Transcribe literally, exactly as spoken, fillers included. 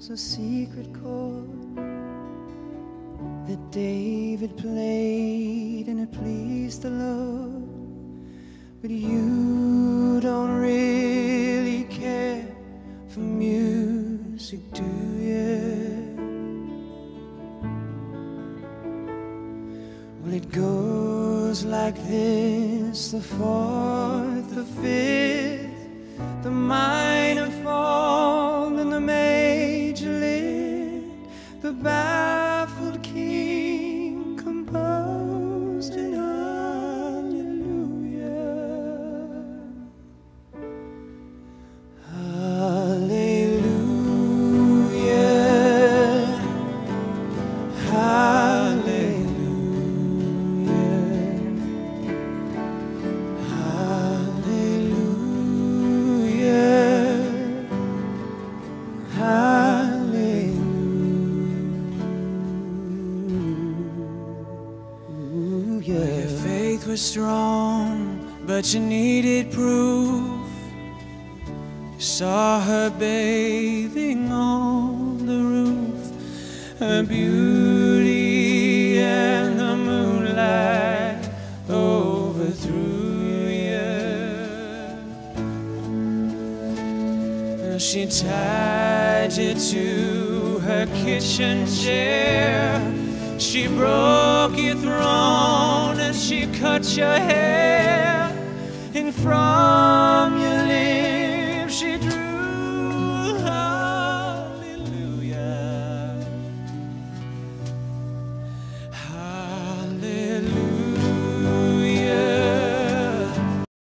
was a secret chord that David played, and it pleased the Lord. But you don't really care for music, do you? Well, it goes like this: the fourth, the fifth, the minor fall, and the major lift. The baffled king composed in hallelujah. Hallelujah. Your faith was strong, but you needed proof. You saw her bathing on the roof, her beauty and the moonlight overthrew you. She tied you to her kitchen chair. She broke your throne and she cut your hair, and from your